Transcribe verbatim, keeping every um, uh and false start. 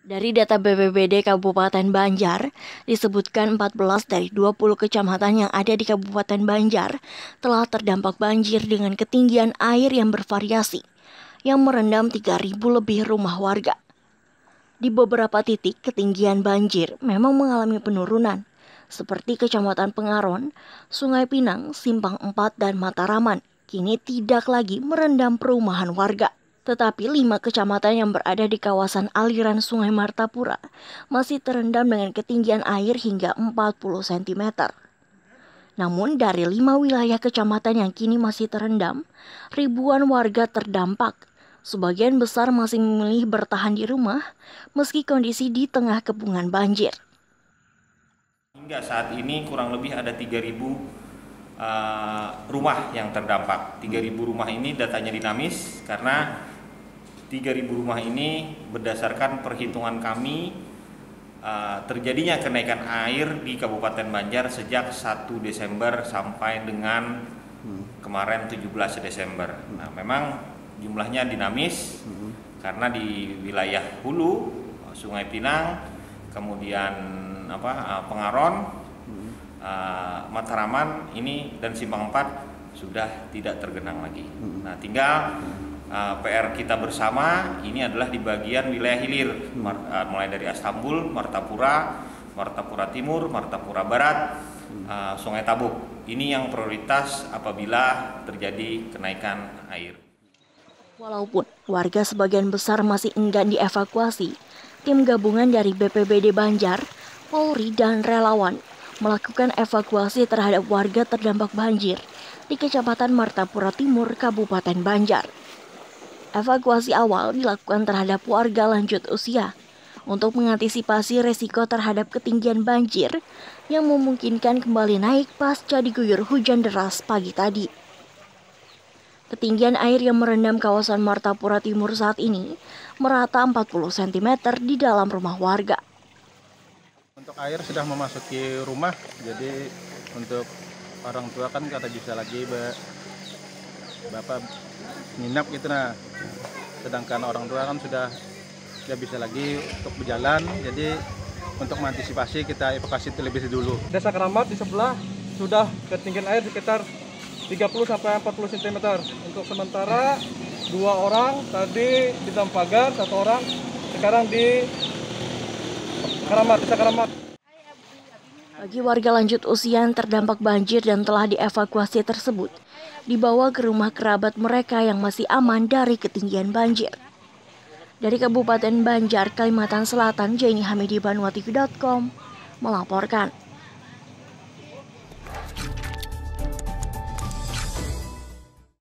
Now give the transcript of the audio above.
Dari data B P B D Kabupaten Banjar, disebutkan empat belas dari dua puluh kecamatan yang ada di Kabupaten Banjar telah terdampak banjir dengan ketinggian air yang bervariasi, yang merendam tiga ribu lebih rumah warga. Di beberapa titik, ketinggian banjir memang mengalami penurunan, seperti Kecamatan Pengaron, Sungai Pinang, Simpang Empat, dan Mataraman, kini tidak lagi merendam perumahan warga. Tetapi lima kecamatan yang berada di kawasan aliran Sungai Martapura masih terendam dengan ketinggian air hingga empat puluh sentimeter. Namun dari lima wilayah kecamatan yang kini masih terendam, ribuan warga terdampak. Sebagian besar masih memilih bertahan di rumah meski kondisi di tengah kepungan banjir. Hingga saat ini kurang lebih ada tiga ribu uh, rumah yang terdampak. tiga ribu rumah ini datanya dinamis karena tiga ribu rumah ini berdasarkan perhitungan kami uh, terjadinya kenaikan air di Kabupaten Banjar sejak satu Desember sampai dengan kemarin tujuh belas Desember. Nah, memang jumlahnya dinamis karena di wilayah hulu Sungai Pinang, kemudian apa Pengaron, uh, Mataraman ini dan Simpang Empat sudah tidak tergenang lagi. Nah, tinggal Uh, P R kita bersama ini adalah di bagian wilayah hilir, uh, mulai dari Astambul, Martapura, Martapura Timur, Martapura Barat, uh, Sungai Tabuk. Ini yang prioritas apabila terjadi kenaikan air. Walaupun warga sebagian besar masih enggan dievakuasi, tim gabungan dari B P B D Banjar, Polri, dan relawan melakukan evakuasi terhadap warga terdampak banjir di Kecamatan Martapura Timur, Kabupaten Banjar. Evakuasi awal dilakukan terhadap warga lanjut usia untuk mengantisipasi resiko terhadap ketinggian banjir yang memungkinkan kembali naik pasca diguyur hujan deras pagi tadi. Ketinggian air yang merendam kawasan Martapura Timur saat ini merata empat puluh sentimeter di dalam rumah warga. Untuk air sudah memasuki rumah, jadi untuk orang tua kan kata bisa lagi Bapak nginap gitu, nah sedangkan orang tua kan sudah tidak bisa lagi untuk berjalan, jadi untuk mengantisipasi kita evakuasi terlebih dulu. Desa Keramat di sebelah sudah ketinggian air sekitar tiga puluh sampai empat puluh sentimeter. Untuk sementara dua orang tadi di Dampagar, satu orang sekarang di Keramat, Desa Keramat. Bagi warga lanjut usia yang terdampak banjir dan telah dievakuasi tersebut, dibawa ke rumah kerabat mereka yang masih aman dari ketinggian banjir. Dari Kabupaten Banjar, Kalimantan Selatan, Jaini Hamidi, Banua T V dot com melaporkan.